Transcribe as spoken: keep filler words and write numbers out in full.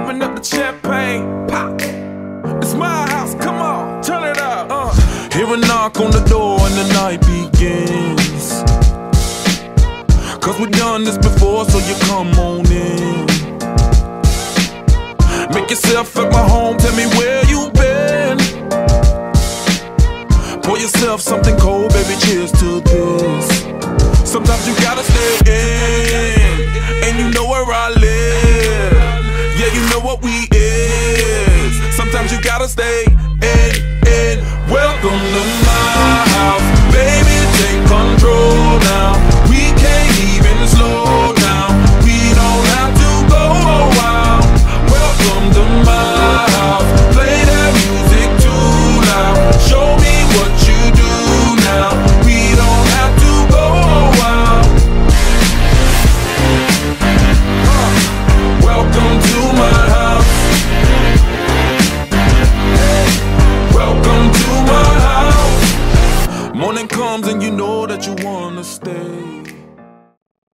open up the champagne, pop. It's my house, come on, turn it up. Uh. Hear a knock on the door and the night begins. Cause we've done this before, so you come on in. Make yourself at my home, tell me where you been. Pour yourself something cold, baby, cheers to this. Sometimes you gotta stay in, and you know where I live. Yeah, you know what we is. Sometimes you gotta stay in, in. Welcome to my house, baby, take control now. We can't even slow down. We don't have to go a while. Welcome to my house, play that music too loud. Show me what you do now. We don't have to go a while. uh, Welcome to my house. Welcome to my house. Morning comes and you know that you wanna stay.